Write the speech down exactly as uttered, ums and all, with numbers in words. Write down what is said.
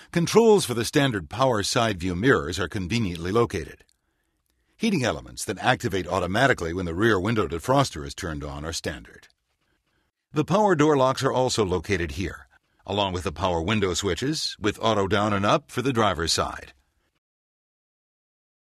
Controls for the standard power side view mirrors are conveniently located. Heating elements that activate automatically when the rear window defroster is turned on are standard. The power door locks are also located here, along with the power window switches with auto down and up for the driver's side.